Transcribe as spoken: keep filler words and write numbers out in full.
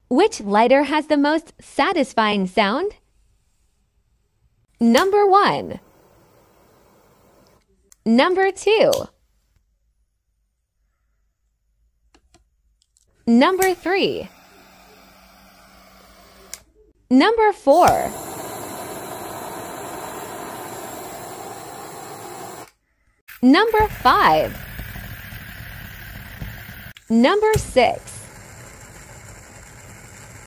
Which lighter has the most satisfying sound? Number one. Number two. Number three. Number four. Number five. Number six.